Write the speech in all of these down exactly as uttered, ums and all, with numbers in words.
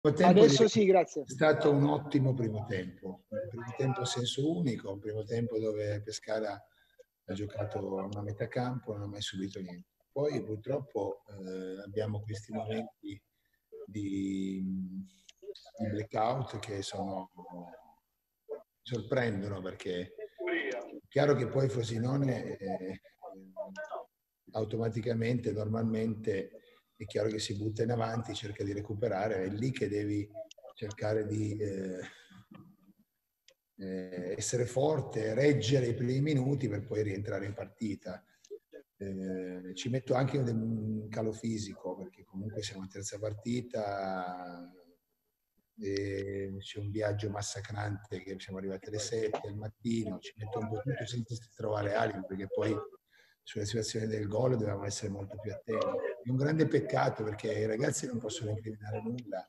primo tempo Adesso sì, grazie. è stato un ottimo primo tempo, un primo tempo a senso unico, un primo tempo dove Pescara ha giocato a una metà campo, non ha mai subito niente. Poi purtroppo eh, abbiamo questi momenti di, di blackout che sono, sorprendono, perché è chiaro che poi Frosinone eh, automaticamente, normalmente è chiaro che si butta in avanti, cerca di recuperare, è lì che devi cercare di eh, eh, essere forte, reggere i primi minuti per poi rientrare in partita. Eh, ci metto anche un calo fisico, perché comunque siamo in terza partita, e c'è un viaggio massacrante che siamo arrivati alle sette del mattino, ci metto un po' tutto senza trovare alibi, perché poi sulla situazione del gol dovevamo essere molto più attenti. È un grande peccato, perché i ragazzi non possono incriminare nulla.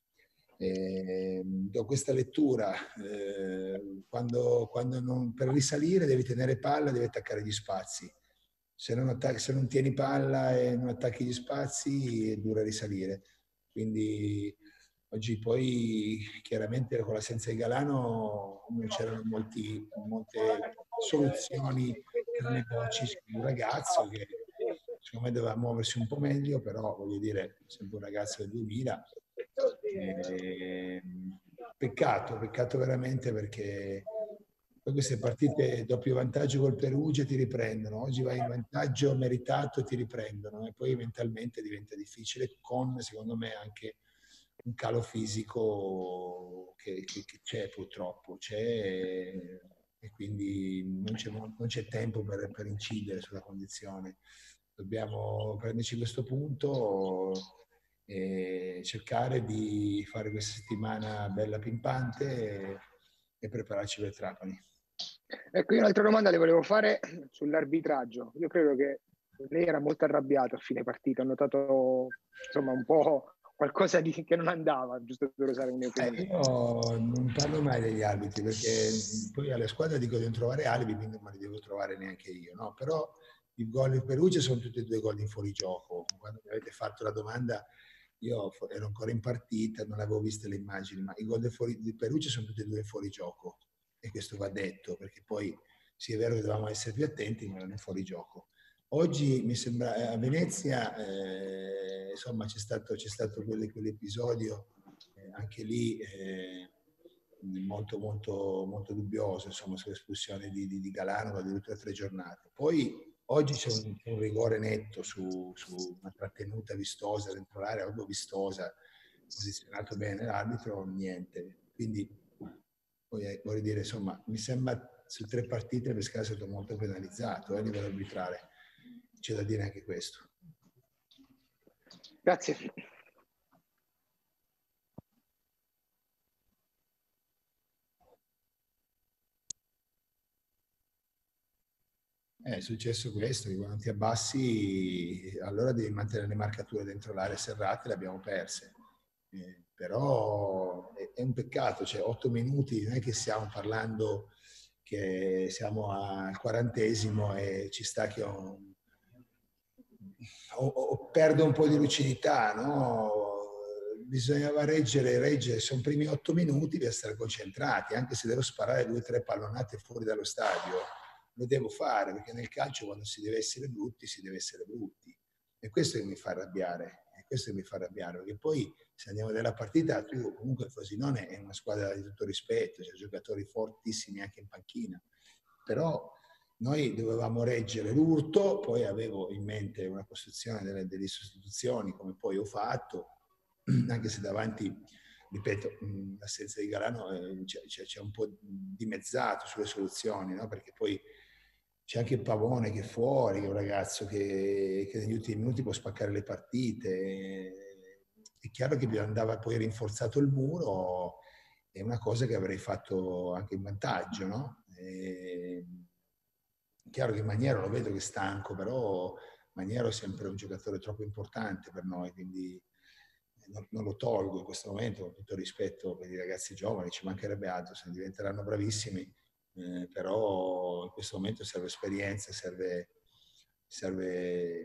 Eh, do questa lettura, eh, quando, quando non, per risalire devi tenere palla, devi attaccare gli spazi. Se non, attacchi, se non tieni palla e non attacchi gli spazi è dura risalire. Quindi oggi poi chiaramente con l'assenza di Galano non c'erano molti, molte soluzioni per Nebocic, un ragazzo che secondo me doveva muoversi un po' meglio, però voglio dire, sempre un ragazzo del duemila. Eh, peccato, peccato veramente, perché poi queste partite doppio vantaggio col Perugia ti riprendono, oggi vai in vantaggio meritato e ti riprendono, e poi mentalmente diventa difficile, con secondo me anche un calo fisico che, che, che c'è purtroppo, c'è, e quindi non c'è, non c'è tempo per, per incidere sulla condizione. Dobbiamo prenderci questo punto e cercare di fare questa settimana bella pimpante e, e prepararci per Trapani. Ecco, io un'altra domanda le volevo fare sull'arbitraggio. Io credo che lei era molto arrabbiato a fine partita, ho notato insomma un po' qualcosa di, che non andava, giusto per usare un'opinione. Eh, io non parlo mai degli arbitri, perché poi alla squadra dico di non trovare alibi, quindi non me li devo trovare neanche io, no? Però i gol in Perugia sono tutti e due gol in fuorigioco. Quando mi avete fatto la domanda, io ero ancora in partita, non avevo visto le immagini, ma i gol di, fuori, di Perugia sono tutti e due in fuorigioco, e questo va detto, perché poi sì, è vero che dovevamo essere più attenti, ma erano in fuorigioco. Oggi mi sembra a Venezia, eh, insomma, c'è stato, c'è stato quell'episodio eh, anche lì eh, molto, molto, molto dubbioso, insomma, sull'espulsione di, di, di Galano, addirittura tre giornate. Poi oggi c'è un, un rigore netto su, su una trattenuta vistosa dentro l'area, proprio vistosa, posizionato bene l'arbitro, niente. Quindi poi, vorrei dire, insomma, mi sembra su tre partite Pescara è stato molto penalizzato eh, a livello arbitrale. C'è da dire anche questo. Grazie. È successo questo, che quando ti abbassi allora devi mantenere le marcature dentro l'area serrate, le abbiamo perse. Eh, però è, è un peccato, cioè otto minuti, non è che stiamo parlando che siamo al quarantesimo e ci sta che ho, ho, ho, perdo un po' di lucidità, no? Bisognava reggere, reggere, sono primi otto minuti per stare concentrati, anche se devo sparare due o tre pallonate fuori dallo stadio, lo devo fare, perché nel calcio quando si deve essere brutti, si deve essere brutti. E questo che mi fa arrabbiare, è questo che mi fa arrabbiare, perché poi se andiamo nella partita, tu comunque Frosinone è una squadra di tutto rispetto, c'è giocatori fortissimi anche in panchina, però noi dovevamo reggere l'urto, poi avevo in mente una costruzione delle, delle sostituzioni, come poi ho fatto, anche se davanti, ripeto, l'assenza di Galano eh, c'è un po' dimezzato sulle soluzioni, no? Perché poi c'è anche il Pavone che è fuori, che è un ragazzo che, che negli ultimi minuti può spaccare le partite. È chiaro che andava poi rinforzato il muro, è una cosa che avrei fatto anche in vantaggio, no? E, chiaro che Maniero lo vedo che è stanco, però Maniero è sempre un giocatore troppo importante per noi, quindi non, non lo tolgo in questo momento, con tutto rispetto per i ragazzi giovani, ci mancherebbe altro, se diventeranno bravissimi, eh, però in questo momento serve esperienza, serve, serve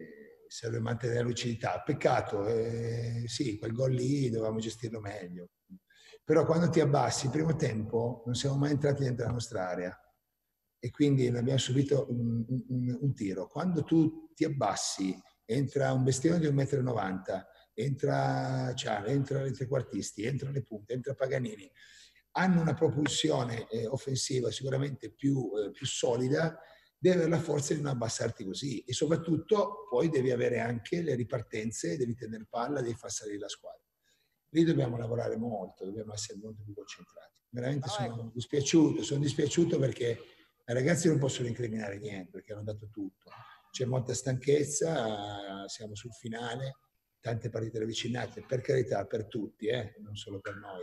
serve mantenere lucidità. Peccato, eh, sì, quel gol lì dovevamo gestirlo meglio. Però quando ti abbassi, il primo tempo, non siamo mai entrati dentro la nostra area e quindi abbiamo subito un, un, un tiro. Quando tu ti abbassi, entra un bestione di un metro e novanta, entra Ciano, entra i trequartisti, entrano le punte, entra Paganini, hanno una propulsione eh, offensiva sicuramente più, eh, più solida, devi avere la forza di non abbassarti così e soprattutto poi devi avere anche le ripartenze, devi tenere palla, devi far salire la squadra. Lì dobbiamo lavorare molto, dobbiamo essere molto più concentrati. Veramente no, sono ecco. dispiaciuto, sono dispiaciuto perché i ragazzi non possono incriminare niente, perché hanno dato tutto. C'è molta stanchezza, siamo sul finale, tante partite ravvicinate, per carità, per tutti, eh? Non solo per noi.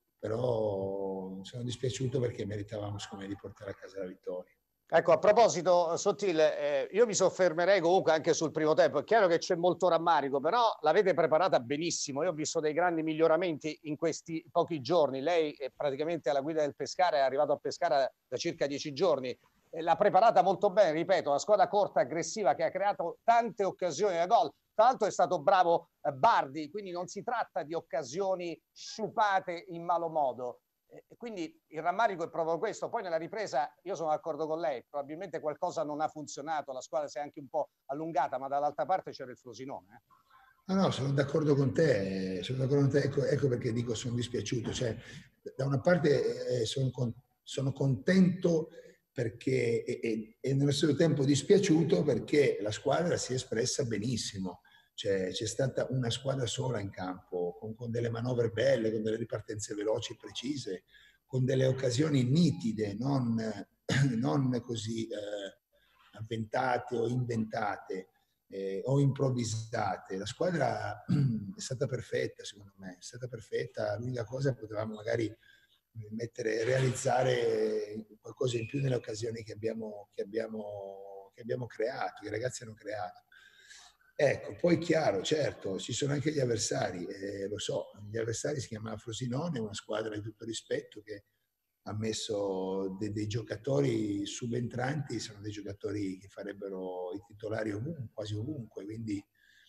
Però sono dispiaciuto perché meritavamo, secondo me, di portare a casa la vittoria. Ecco, a proposito, Sottile, eh, io mi soffermerei comunque anche sul primo tempo. È chiaro che c'è molto rammarico, però l'avete preparata benissimo. Io ho visto dei grandi miglioramenti in questi pochi giorni. Lei è praticamente alla guida del Pescara, è arrivato a Pescara da circa dieci giorni. E l'ha preparata molto bene, ripeto, una squadra corta, aggressiva, che ha creato tante occasioni da gol. Tra l'altro è stato bravo eh, Bardi, quindi non si tratta di occasioni sciupate in malo modo. E quindi il rammarico è proprio questo. Poi nella ripresa io sono d'accordo con lei, probabilmente qualcosa non ha funzionato, la squadra si è anche un po' allungata, ma dall'altra parte c'era il Frosinone. Eh. No, no, sono d'accordo con te, sono d'accordo con te. Ecco, ecco perché dico sono dispiaciuto. Cioè, da una parte eh, sono, con, sono contento perché, e, e, e nello stesso tempo dispiaciuto perché la squadra si è espressa benissimo. Cioè, c'è stata una squadra sola in campo, con, con delle manovre belle, con delle ripartenze veloci e precise, con delle occasioni nitide, non, non così eh, avventate o inventate eh, o improvvisate. La squadra è stata perfetta, secondo me, è stata perfetta. L'unica cosa potevamo magari mettere, realizzare qualcosa in più nelle occasioni che abbiamo, che abbiamo, che abbiamo creato, che i ragazzi hanno creato. Ecco, poi chiaro, certo, ci sono anche gli avversari, eh, lo so, gli avversari si chiamano Frosinone, una squadra di tutto rispetto che ha messo de- dei giocatori subentranti, sono dei giocatori che farebbero i titolari ovunque, quasi ovunque, quindi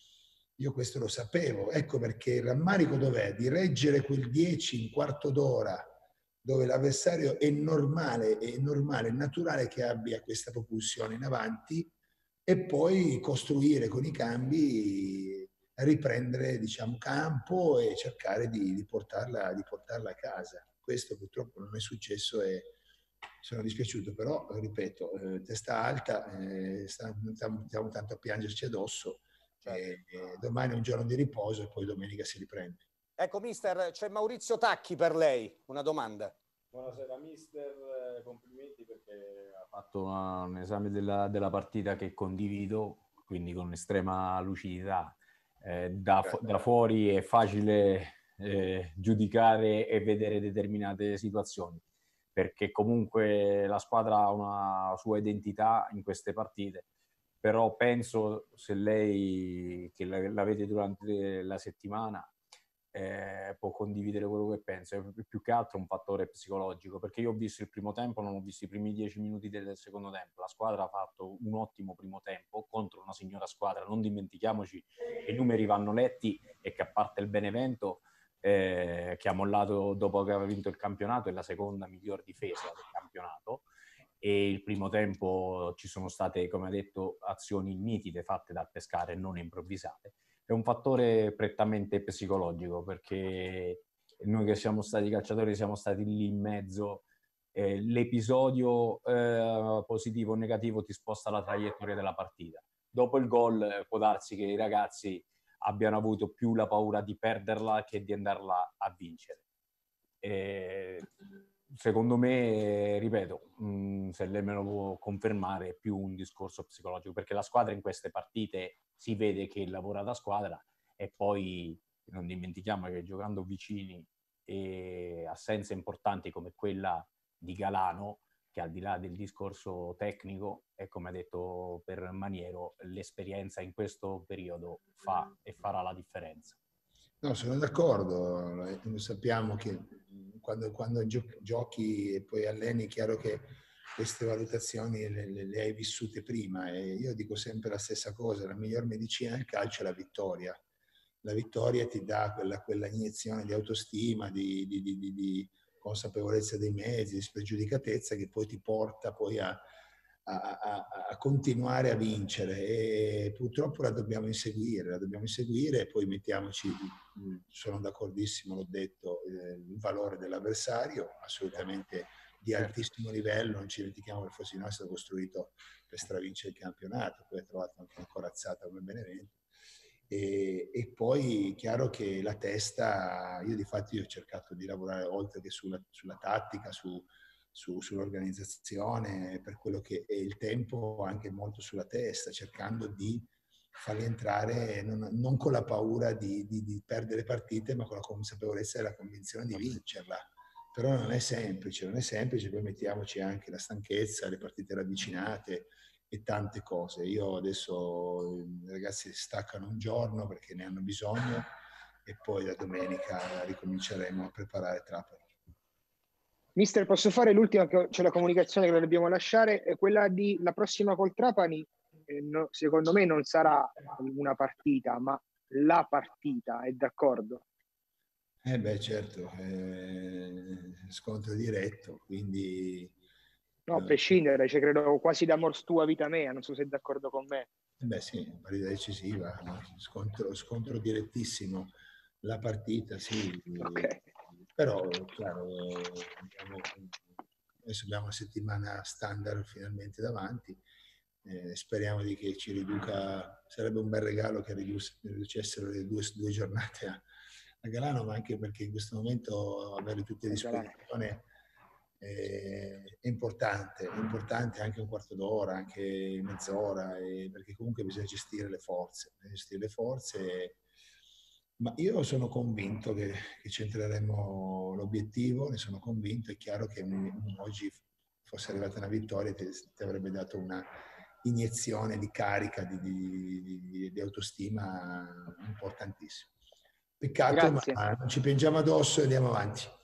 io questo lo sapevo. Ecco perché il rammarico dov'è? Di reggere quel dieci in quarto d'ora, dove l'avversario è normale, è normale, è naturale che abbia questa propulsione in avanti, e poi costruire con i cambi, riprendere diciamo, campo e cercare di, di, portarla, di portarla a casa. Questo purtroppo non è successo e sono dispiaciuto, però ripeto, eh, testa alta, eh, stiamo, stiamo tanto a piangerci addosso, certo. e, e domani è un giorno di riposo e poi domenica si riprende. Ecco mister, c'è Maurizio Tacchi per lei, una domanda. Buonasera mister, complimenti perché ha fatto una, un esame della, della partita che condivido, quindi con estrema lucidità. Eh, da, da fuori è facile eh, giudicare e vedere determinate situazioni, perché comunque la squadra ha una sua identità in queste partite, però penso, se lei che la vede durante la settimana, Eh, può condividere quello che pensa. È più che altro un fattore psicologico, perché io ho visto il primo tempo, non ho visto i primi dieci minuti del secondo tempo. La squadra ha fatto un ottimo primo tempo contro una signora squadra, non dimentichiamoci che i numeri vanno letti e che a parte il Benevento eh, che ha mollato dopo che aveva vinto il campionato, è la seconda miglior difesa del campionato, e il primo tempo ci sono state, come ha detto, azioni nitide fatte dal Pescara e non improvvisate. È un fattore prettamente psicologico, perché noi che siamo stati calciatori siamo stati lì in mezzo, eh, l'episodio eh, positivo o negativo ti sposta la traiettoria della partita. Dopo il gol eh, può darsi che i ragazzi abbiano avuto più la paura di perderla che di andarla a vincere. E, secondo me, ripeto, mh, se lei me lo può confermare, è più un discorso psicologico, perché la squadra in queste partite si vede che lavora da squadra, e poi non dimentichiamo che giocando vicini e assenze importanti come quella di Galano, che al di là del discorso tecnico, e come ha detto per Maniero, l'esperienza in questo periodo fa e farà la differenza. No, sono d'accordo. Noi sappiamo che quando, quando gio- giochi e poi alleni, è chiaro che queste valutazioni le, le, le hai vissute prima, e io dico sempre la stessa cosa: la miglior medicina del calcio è la vittoria. La vittoria ti dà quella, quella iniezione di autostima, di, di, di, di consapevolezza dei mezzi, di spregiudicatezza, che poi ti porta poi a, a, a, a continuare a vincere, e purtroppo la dobbiamo inseguire, la dobbiamo inseguire e poi mettiamoci, sono d'accordissimo, l'ho detto, eh, il valore dell'avversario, assolutamente di altissimo livello, non ci dimentichiamo che il Frosinone è stato costruito per stravincere il campionato, poi ha trovato anche una corazzata come Benevento. E, e poi chiaro che la testa, io di fatto io ho cercato di lavorare oltre che sulla, sulla tattica, su, su, sull'organizzazione, per quello che è il tempo, anche molto sulla testa, cercando di farli entrare non, non con la paura di, di, di perdere partite, ma con la consapevolezza e la convinzione di vincerla. Però non è semplice, non è semplice, poi mettiamoci anche la stanchezza, le partite ravvicinate e tante cose. Io adesso i ragazzi staccano un giorno perché ne hanno bisogno, e poi la domenica ricominceremo a preparare Trapani. Mister, posso fare l'ultima, cioè la comunicazione che la dobbiamo lasciare, è quella di la prossima col Trapani. Eh, no, secondo me non sarà una partita, ma la partita, è d'accordo? Eh beh, certo, eh, scontro diretto, quindi... No, a prescindere, cioè, credo quasi da mors tua vita mea, non so se è d'accordo con me. Eh beh sì, partita decisiva, scontro, scontro direttissimo, la partita sì, Okay. però chiaro, diciamo, adesso abbiamo una settimana standard finalmente davanti, eh, speriamo di che ci riduca, sarebbe un bel regalo che riducessero le due, due giornate a, a Galano, ma anche perché in questo momento avere tutte a disposizione è importante, è importante anche un quarto d'ora, anche mezz'ora, perché comunque bisogna gestire le forze, gestire le forze. Ma io sono convinto che, che centreremo l'obiettivo, ne sono convinto. È chiaro che oggi fosse arrivata una vittoria ti, ti avrebbe dato una iniezione di carica, di, di, di, di autostima importantissima. Peccato, Grazie. ma non ci piangiamo addosso e andiamo avanti.